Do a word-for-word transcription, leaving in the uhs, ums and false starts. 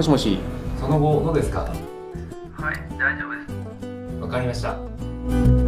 しもし。 その後どうですか？ はい、大丈夫です。 わかりました。